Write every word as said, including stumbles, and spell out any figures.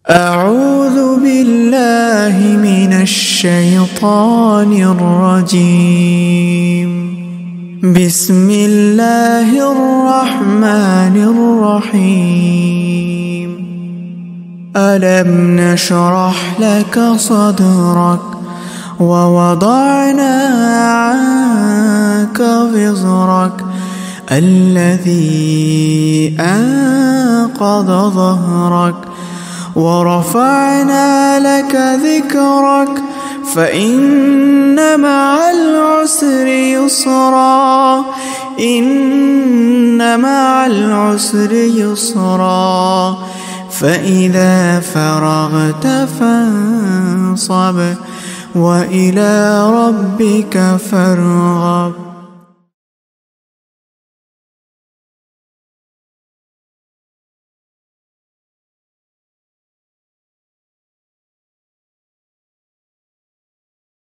أعوذ بالله من الشيطان الرجيم. بسم الله الرحمن الرحيم. ألم نشرح لك صدرك ووضعنا عنك وزرك الذي أنقض ظهرك ورفعنا لك ذكرك فإن مع العسر يسرا إن مع العسر يسرا فإذا فرغت فانصب وإلى ربك فارغب.